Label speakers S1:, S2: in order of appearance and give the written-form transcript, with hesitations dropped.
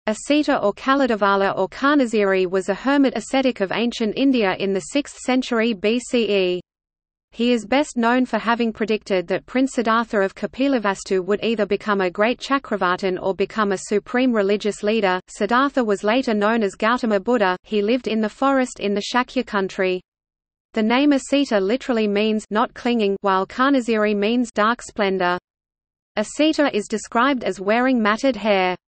S1: Asita or Kaladavala or Karnasiri was a hermit ascetic of ancient India in the 6th century BCE. He is best known for having predicted that Prince Siddhartha of Kapilavastu would either become a great Chakravartin or become a supreme religious leader. Siddhartha was later known as Gautama Buddha. He lived in the forest in the Shakya country. The name Asita literally means not clinging, while Karnasiri means dark splendor. Asita is described as wearing matted hair.